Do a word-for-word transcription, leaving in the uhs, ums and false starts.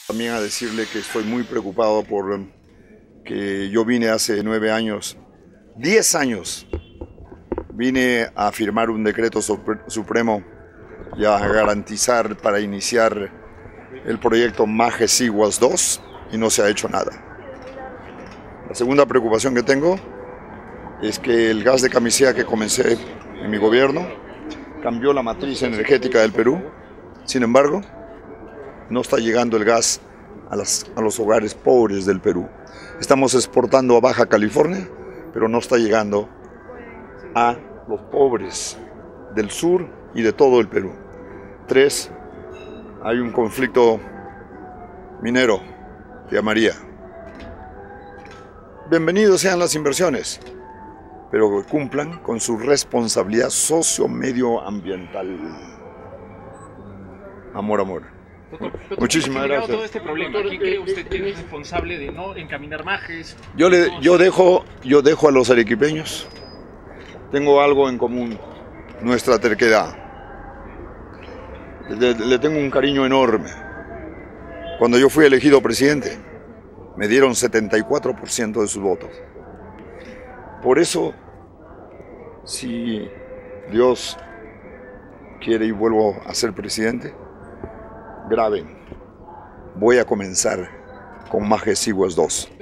También a decirle que estoy muy preocupado por que yo vine hace nueve años, diez años, vine a firmar un decreto supremo y a garantizar para iniciar el proyecto Majes-Iguas dos y no se ha hecho nada. La segunda preocupación que tengo es que el gas de camisea que comencé en mi gobierno cambió la matriz energética del Perú. Sin embargo, no está llegando el gas a, las, a los hogares pobres del Perú. Estamos exportando a Baja California, pero no está llegando a los pobres del sur y de todo el Perú. Tres, hay un conflicto minero de Amaría. Bienvenidos sean las inversiones, pero que cumplan con su responsabilidad socio-medioambiental. Amor, amor. Doctor, doctor, Muchísimas gracias. Todo este problema, ¿quién cree usted que es responsable de no encaminar Majes? Yo, le, yo, dejo, yo dejo a los arequipeños, tengo algo en común, nuestra terquedad. Le, le tengo un cariño enorme. Cuando yo fui elegido presidente, me dieron setenta y cuatro por ciento de sus votos. Por eso, si Dios quiere y vuelvo a ser presidente, graben, voy a comenzar con Majes-Iguas dos.